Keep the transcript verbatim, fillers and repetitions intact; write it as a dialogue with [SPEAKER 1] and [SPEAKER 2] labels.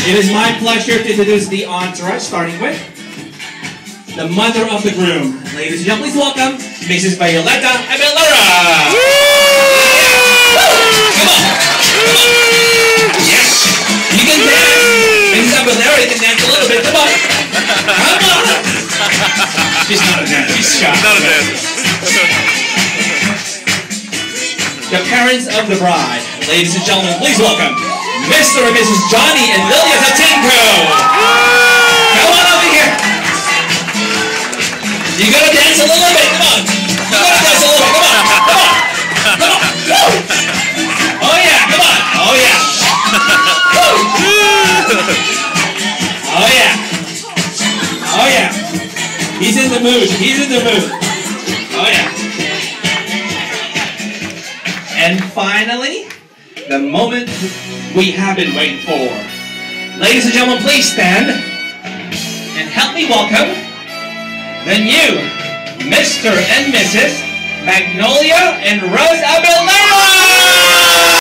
[SPEAKER 1] It is my pleasure to introduce the entourage, starting with the mother of the groom. Ladies and gentlemen, please welcome Missus Violeta Abellera. Come on. Yes. You can dance. Missus Abellera, you can dance a little bit. Come on. Come on. She's not a dancer. She's shy. Not a dancer. The parents of the bride. Ladies and gentlemen, please welcome Mister and Missus Johnny and Lilia Sotingco. Come on over here. You gotta dance a little bit. Come on. You gotta dance a little bit. Come on. Come on. Come on. Woo. Oh yeah. Come on. Oh yeah. Woo. Oh yeah. Oh yeah. He's in the mood. He's in the mood. Oh yeah. And finally, the moment we have been waiting for. Ladies and gentlemen, please stand and help me welcome the new Mister and Missus Magnolia and Russ Abellera.